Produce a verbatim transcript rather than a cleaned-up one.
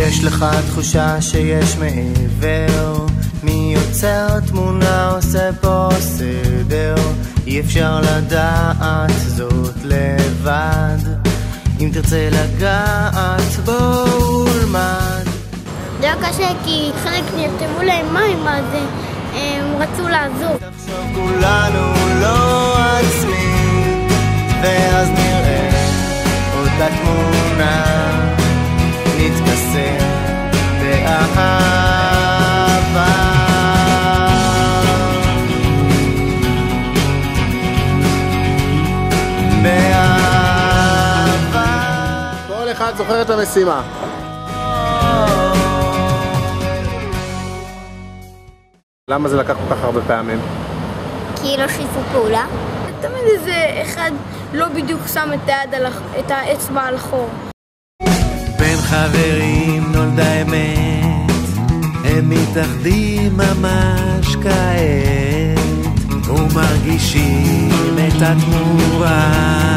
יש לך תחושה שיש מעבר, מי יוצר תמונה עושה פה סדר, אי אפשר לדעת זאת לבד, אם תרצה לגעת בואו ולמד. זה היה קשה כי חלק נרתמו להם מים, אז הם רצו לעזור. תחשוב כולנו לא עצמי, ואז נראה אותה תמונה, נתקסם באהבה. באהבה. כל אחד זוכר את המשימה. למה זה לקח כל כך הרבה פעמים? כי לא שיתפו פעולה. תמיד איזה אחד לא בדיוק שם את היד על את האצבע על החור. בין חברים נולדה אמת, הם מתאחדים ממש כעת ומרגישים את התמורה.